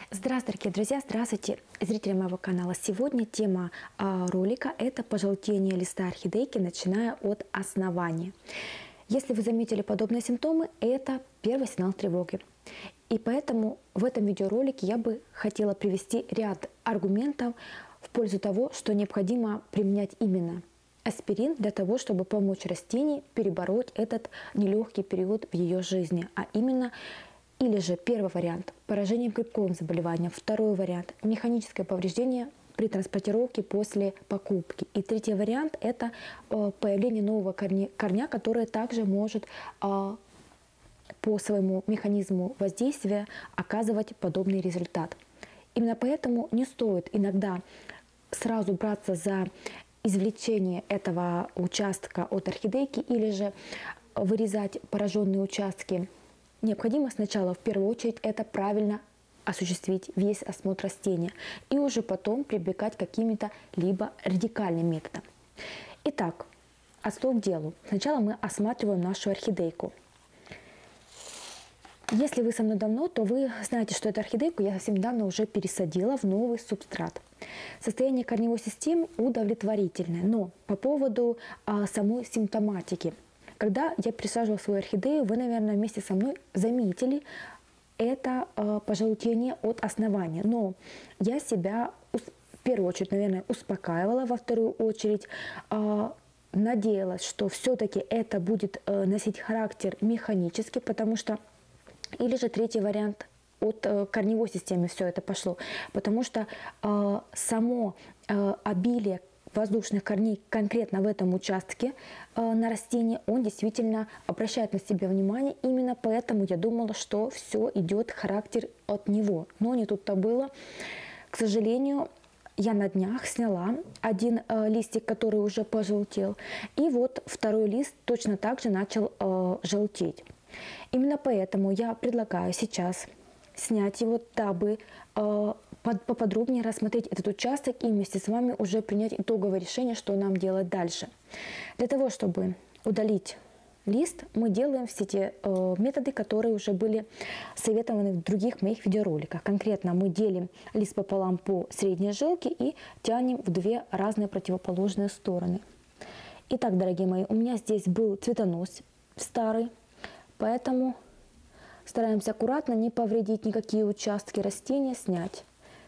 Здравствуйте, дорогие друзья, здравствуйте, зрители моего канала. Сегодня тема ролика – это пожелтение листа орхидейки, начиная от основания. Если вы заметили подобные симптомы, это первый сигнал тревоги. И поэтому в этом видеоролике я бы хотела привести ряд аргументов в пользу того, что необходимо применять именно аспирин для того, чтобы помочь растению перебороть этот нелегкий период в ее жизни, а именно или же первый вариант – поражение грибковым заболеванием, второй вариант – механическое повреждение при транспортировке после покупки. И третий вариант – это появление нового корня, который также может по своему механизму воздействия оказывать подобный результат. Именно поэтому не стоит иногда сразу браться за извлечение этого участка от орхидейки или же вырезать пораженные участки. Необходимо сначала, в первую очередь, это правильно осуществить весь осмотр растения и уже потом прибегать к каким-то либо радикальным методам. Итак, от слов к делу. Сначала мы осматриваем нашу орхидейку. Если вы со мной давно, то вы знаете, что эту орхидейку я совсем недавно уже пересадила в новый субстрат. Состояние корневой системы удовлетворительное, но по поводу самой симптоматики. Когда я пересаживала свою орхидею, вы, наверное, вместе со мной заметили это пожелтение от основания. Но я себя в первую очередь, наверное, успокаивала, во вторую очередь надеялась, что все-таки это будет носить характер механический, потому что, или же третий вариант, от корневой системы все это пошло, потому что само обилие воздушных корней конкретно в этом участке на растении, он действительно обращает на себя внимание. Именно поэтому я думала, что все идет характер от него. Но не тут-то было. К сожалению, я на днях сняла один листик, который уже пожелтел. И вот второй лист точно так же начал желтеть. Именно поэтому я предлагаю сейчас снять его, дабы поподробнее рассмотреть этот участок и вместе с вами уже принять итоговое решение, что нам делать дальше. Для того, чтобы удалить лист, мы делаем все те методы, которые уже были советованы в других моих видеороликах. Конкретно мы делим лист пополам по средней жилке и тянем в две разные противоположные стороны. Итак, дорогие мои, у меня здесь был цветонос старый, поэтому стараемся аккуратно, не повредить никакие участки растения, снять.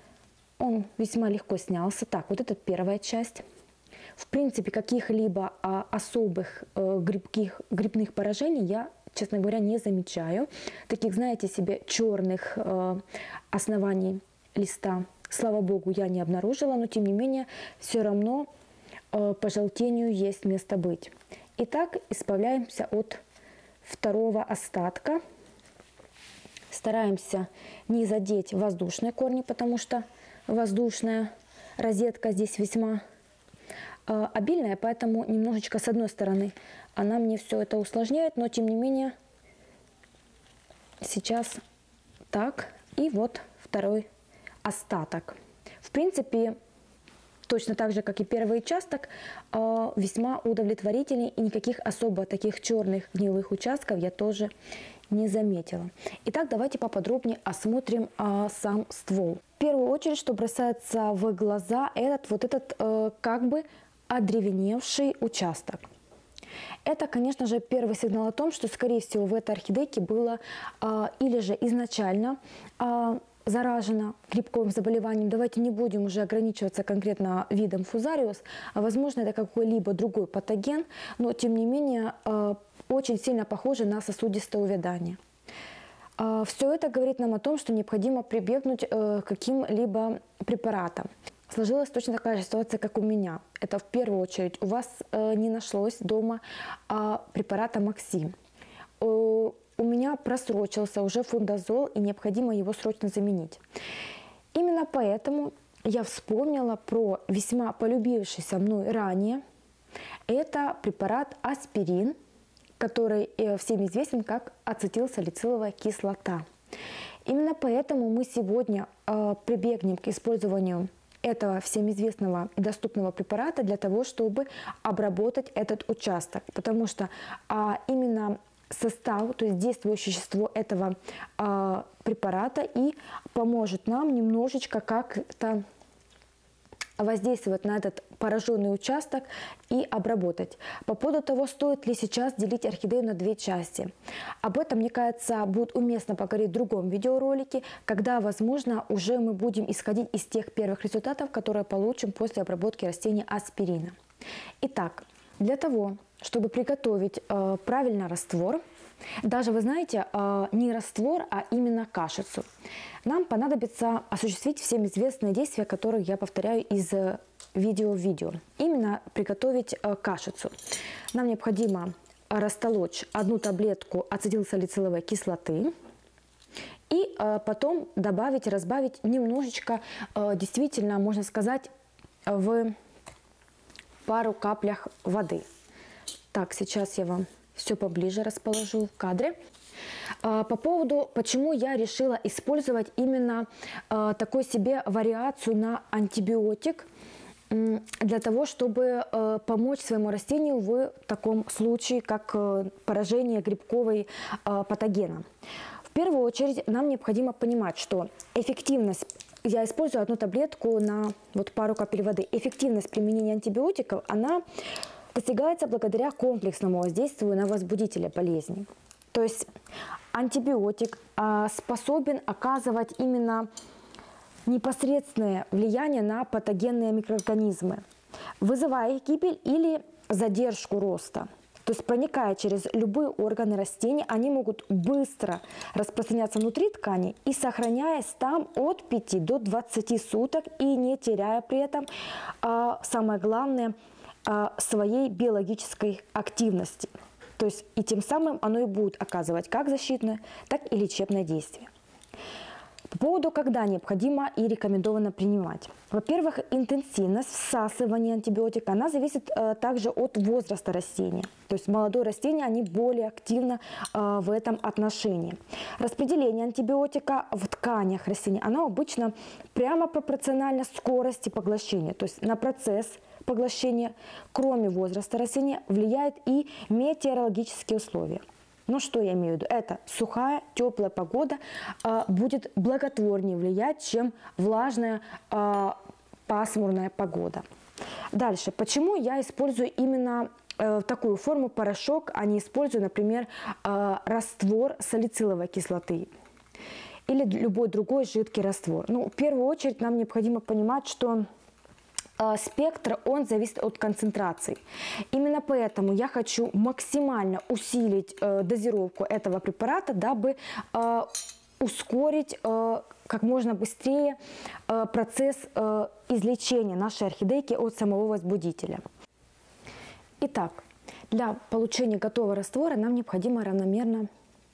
Он весьма легко снялся. Так, вот это первая часть. В принципе, каких-либо особых грибных поражений я, честно говоря, не замечаю. Таких, знаете себе, черных оснований листа, слава богу, я не обнаружила, но тем не менее, все равно пожелтению есть место быть. Итак, избавляемся от второго остатка. Стараемся не задеть воздушные корни, потому что воздушная розетка здесь весьма обильная, поэтому немножечко с одной стороны она мне все это усложняет, но тем не менее сейчас так. И вот второй остаток. В принципе, точно так же, как и первый участок, весьма удовлетворительный, и никаких особо таких черных гнилых участков я тоже не заметила. Итак, давайте поподробнее осмотрим сам ствол. В первую очередь, что бросается в глаза, этот как бы одревеневший участок. Это, конечно же, первый сигнал о том, что, скорее всего, в этой орхидейке было или же изначально заражена грибковым заболеванием. Давайте не будем уже ограничиваться конкретно видом фузариус, а возможно это какой-либо другой патоген, но тем не менее очень сильно похоже на сосудистое увядание. Все это говорит нам о том, что необходимо прибегнуть к каким-либо препаратам. Сложилась точно такая же ситуация, как у меня. Это в первую очередь у вас не нашлось дома препарата Максим. У меня просрочился уже фундазол, и необходимо его срочно заменить. Именно поэтому я вспомнила про весьма полюбившийся мной ранее. Это препарат аспирин, который всем известен как ацетилсалициловая кислота. Именно поэтому мы сегодня прибегнем к использованию этого всем известного и доступного препарата для того, чтобы обработать этот участок. Потому что именно состав, то есть действующее вещество этого препарата и поможет нам немножечко как-то воздействовать на этот пораженный участок и обработать. По поводу того, стоит ли сейчас делить орхидею на две части. Об этом, мне кажется, будет уместно поговорить в другом видеоролике, когда, возможно, уже мы будем исходить из тех первых результатов, которые получим после обработки растения аспирина. Итак, для того, чтобы приготовить правильно раствор, даже, вы знаете, не раствор, а именно кашицу, нам понадобится осуществить всем известные действия, которые я повторяю из видео в видео. Именно приготовить кашицу. Нам необходимо растолочь 1 таблетку ацетилсалициловой кислоты и потом добавить, разбавить немножечко, действительно, можно сказать, в пару каплях воды. Так, сейчас я вам все поближе расположу в кадре. По поводу, почему я решила использовать именно такой себе вариацию на антибиотик, для того, чтобы помочь своему растению в таком случае, как поражение грибковой патогена. В первую очередь нам необходимо понимать, что эффективность, я использую 1 таблетку на пару капель воды, эффективность применения антибиотиков, она достигается благодаря комплексному воздействию на возбудителя болезни. То есть антибиотик способен оказывать именно непосредственное влияние на патогенные микроорганизмы, вызывая их гибель или задержку роста. То есть проникая через любые органы растения, они могут быстро распространяться внутри ткани и сохраняясь там от 5 до 20 суток и не теряя при этом, самое главное, своей биологической активности. То есть и тем самым оно и будет оказывать как защитное, так и лечебное действие. По поводу, когда необходимо и рекомендовано принимать. Во-первых, интенсивность всасывания антибиотика, она зависит также от возраста растения. То есть молодое растение, они более активно в этом отношении. Распределение антибиотика в тканях растения, оно обычно прямо пропорционально скорости поглощения. То есть на процесс поглощения, кроме возраста растения, влияет и метеорологические условия. Но что я имею в виду? Это сухая, теплая погода будет благотворнее влиять, чем влажная, пасмурная погода. Дальше. Почему я использую именно такую форму порошок, а не использую, например, раствор салициловой кислоты или любой другой жидкий раствор? Ну, в первую очередь нам необходимо понимать, что спектр, он зависит от концентрации. Именно поэтому я хочу максимально усилить дозировку этого препарата, дабы ускорить как можно быстрее процесс излечения нашей орхидейки от самого возбудителя. Итак, для получения готового раствора нам необходимо равномерно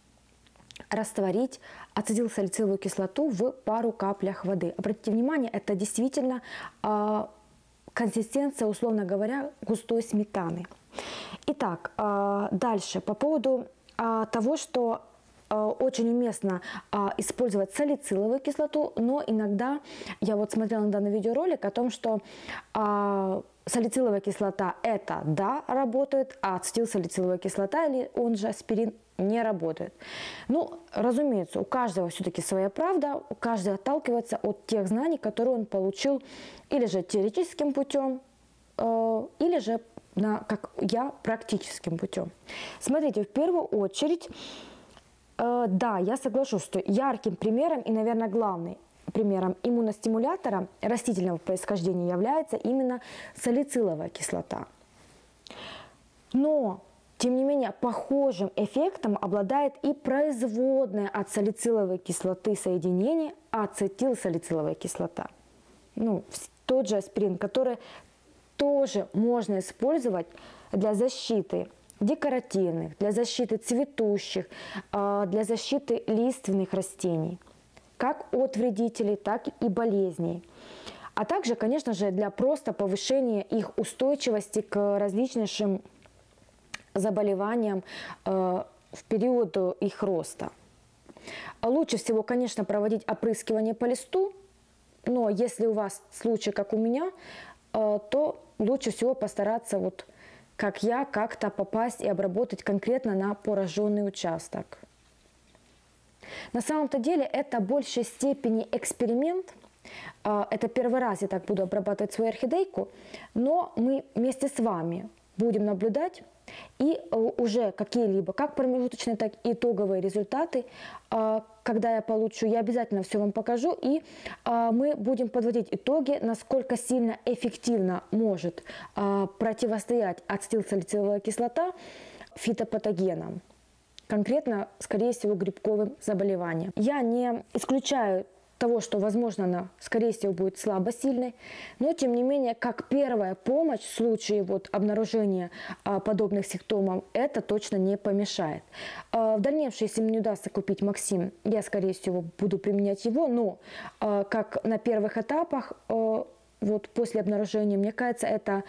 растворить ацетилсалициловую кислоту в пару каплях воды. Обратите внимание, это действительно консистенция, условно говоря, густой сметаны. Итак, дальше по поводу того, что очень уместно использовать салициловую кислоту, но иногда, я вот смотрела недавно видеоролик о том, что салициловая кислота это да, работает, а ацетилсалициловая кислота, или он же аспирин, не работает. Ну, разумеется, у каждого все-таки своя правда, у каждого отталкивается от тех знаний, которые он получил или же теоретическим путем, или же, как я, практическим путем. Смотрите, в первую очередь, да, я соглашусь, что ярким примером и, наверное, главным примером иммуностимулятора растительного происхождения является именно салициловая кислота. Но тем не менее, похожим эффектом обладает и производная от салициловой кислоты соединение ацетилсалициловая кислота. Ну, тот же аспирин, который тоже можно использовать для защиты декоративных, для защиты цветущих, для защиты лиственных растений, как от вредителей, так и болезней. А также, конечно же, для просто повышения их устойчивости к различнейшим заболеваниям в период их роста. Лучше всего, конечно, проводить опрыскивание по листу, но если у вас случай, как у меня, то лучше всего постараться как я, как-то попасть и обработать конкретно на пораженный участок. На самом-то деле это в большей степени эксперимент. Это первый раз я так буду обрабатывать свою орхидейку, но мы вместе с вами будем наблюдать и уже какие-либо, как промежуточные, так и итоговые результаты, когда я получу, я обязательно все вам покажу, и мы будем подводить итоги, насколько сильно эффективно может противостоять ацетилсалициловая кислота фитопатогенам, конкретно, скорее всего, грибковым заболеваниям. Я не исключаю того, что, возможно, она, скорее всего, будет слабосильной, но, тем не менее, как первая помощь в случае обнаружения подобных симптомов, это точно не помешает. В дальнейшем, если мне не удастся купить Максим, я, скорее всего, буду применять его, но как на первых этапах, после обнаружения, мне кажется, это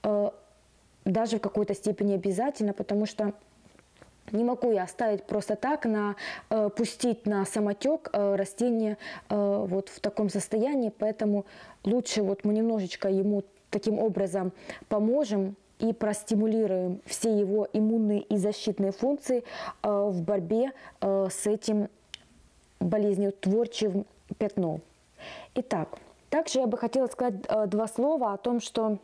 даже в какой-то степени обязательно, потому что не могу я оставить просто так, пустить на самотек растение в таком состоянии, поэтому лучше мы немножечко ему таким образом поможем и простимулируем все его иммунные и защитные функции в борьбе с этим болезнеутворчивым пятном. Итак, также я бы хотела сказать два слова о том, что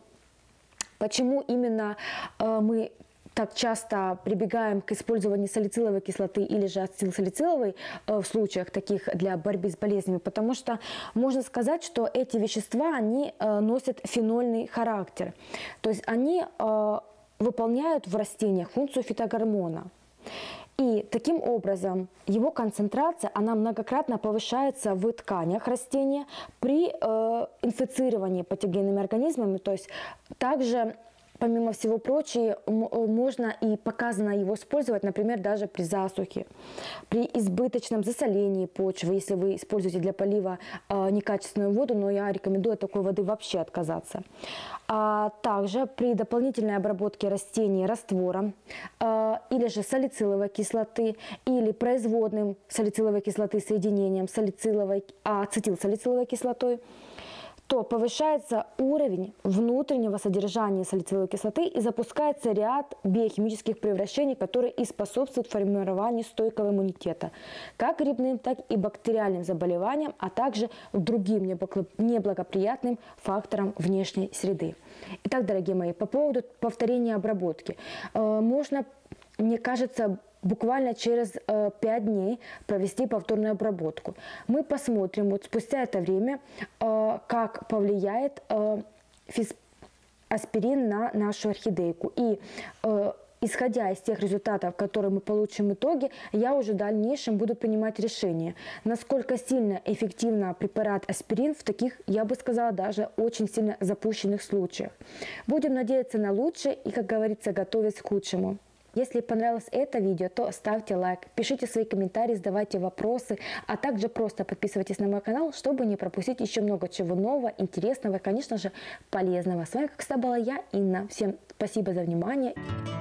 почему именно мы так часто прибегаем к использованию салициловой кислоты или же ацетилсалициловой в случаях таких для борьбы с болезнями, потому что можно сказать, что эти вещества, они носят фенольный характер, то есть они выполняют в растениях функцию фитогормона. И таким образом его концентрация, она многократно повышается в тканях растения при инфицировании патогенными организмами, то есть также, помимо всего прочего, можно и показано его использовать, например, даже при засухе, при избыточном засолении почвы, если вы используете для полива некачественную воду, но я рекомендую от такой воды вообще отказаться. А также при дополнительной обработке растений раствором или же салициловой кислоты, или производным салициловой кислоты соединением ацетилсалициловой кислотой, то повышается уровень внутреннего содержания салициловой кислоты и запускается ряд биохимических превращений, которые и способствуют формированию стойкого иммунитета, как грибным, так и бактериальным заболеваниям, а также другим неблагоприятным факторам внешней среды. Итак, дорогие мои, по поводу повторения обработки. Можно, мне кажется, буквально через 5 дней провести повторную обработку. Мы посмотрим спустя это время, как повлияет аспирин на нашу орхидейку. И исходя из тех результатов, которые мы получим в итоге, я уже в дальнейшем буду принимать решение, насколько сильно эффективно препарат аспирин в таких, я бы сказала, даже очень сильно запущенных случаях. Будем надеяться на лучшее и, как говорится, готовясь к худшему. Если понравилось это видео, то ставьте лайк, пишите свои комментарии, задавайте вопросы, а также просто подписывайтесь на мой канал, чтобы не пропустить еще много чего нового, интересного и, конечно же, полезного. С вами, как всегда, была я, Инна. Всем спасибо за внимание.